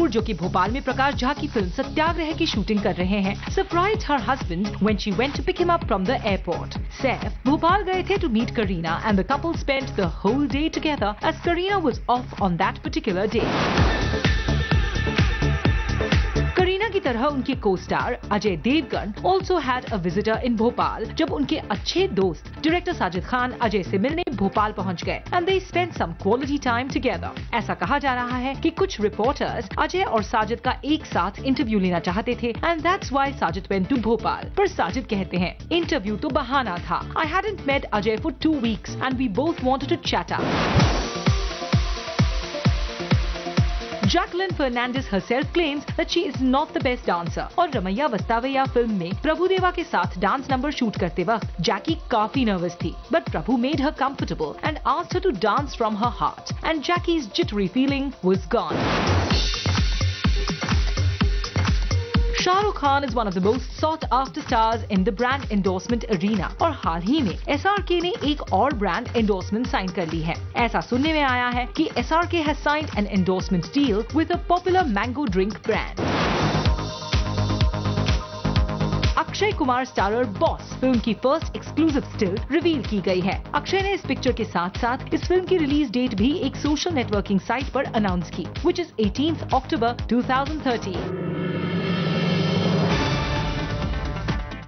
जो कि भोपाल में प्रकाश झा की फिल्म सत्याग्रह की शूटिंग कर रहे हैं, surprised her husband when she went to pick him up from the airport. Saif Bhopal गए थे to meet Kareena and the couple spent the whole day together as Kareena was off on that particular day. Kareena की तरह उनके costar Ajay Devgan also had a visitor in Bhopal जब उनके अच्छे दोस्त director Sajid Khan Ajay से मिलने भोपाल पहुंच गए and they spent some quality time together। ऐसा कहा जा रहा है कि कुछ रिपोर्टर्स अजय और साजिद का एक साथ इंटरव्यू लेना चाहते थे and that's why Sajid went to Bhopal. पर साजिद कहते हैं इंटरव्यू तो बहाना था। I hadn't met Ajay for 2 weeks and we both wanted to chat up। Jacqueline Fernandez herself claims that she is not the best dancer और रमैया वस्तावैया फिल्म में प्रभुदेवा के साथ डांस नंबर शूट करते वक्त जैकी काफी नर्वस थी, but Prabhu made her comfortable and asked her to dance from her heart and Jackie's jittery feeling was gone। Shahrukh Khan is one of the most sought after stars in the brand endorsement arena और हाल ही में SRK ने एक और brand endorsement sign कर ली है। ऐसा सुनने में आया है कि SRK has signed an endorsement deal with a popular mango drink brand। Akshay Kumar starrer Boss film की फर्स्ट एक्सक्लूसिव स्टिल रिवील की गई है। अक्षय ने इस पिक्चर के साथ साथ इस फिल्म की रिलीज डेट भी एक सोशल नेटवर्किंग साइट पर अनाउंस की, which is 18th October 2013।